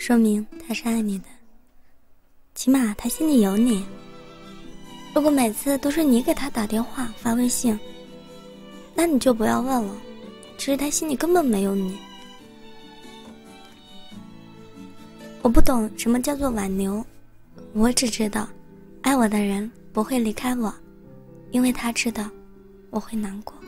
说明他是爱你的，起码他心里有你。如果每次都是你给他打电话发微信，那你就不要问了，其实他心里根本没有你。我不懂什么叫做挽留，我只知道爱我的人不会离开我，因为他知道我会难过。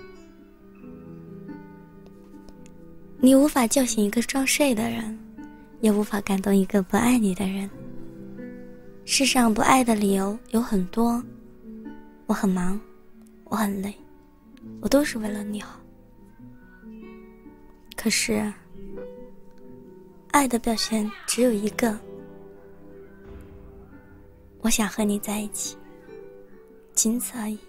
你无法叫醒一个装睡的人，也无法感动一个不爱你的人。世上不爱的理由有很多，我很忙，我很累，我都是为了你好。可是爱的表现只有一个，我想和你在一起，仅此而已。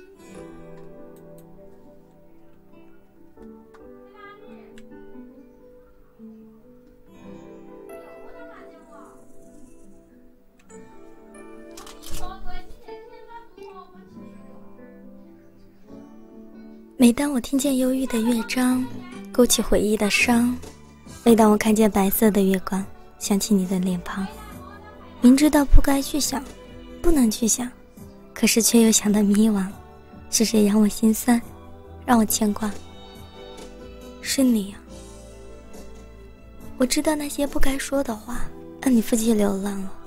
每当我听见忧郁的乐章，勾起回忆的伤，每当我看见白色的月光，想起你的脸庞，明知道不该去想，不能去想，可是却又想得迷惘，是谁让我心酸，让我牵挂？是你啊！我知道那些不该说的话，让你负气流浪了。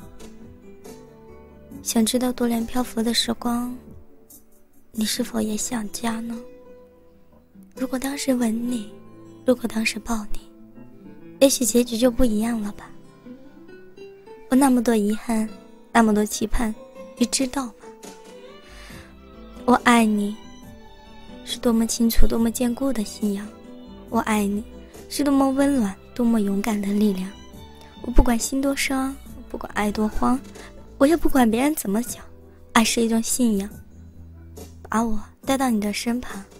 想知道多年漂浮的时光，你是否也想家呢？如果当时吻你，如果当时抱你，也许结局就不一样了吧。我那么多遗憾，那么多期盼，你知道吗？我爱你是多么清楚，多么坚固的信仰。我爱你是多么温暖，多么勇敢的力量。我不管心多伤，不管爱多慌，我也不管别人怎么想，爱是一种信仰，把我带到你的身旁，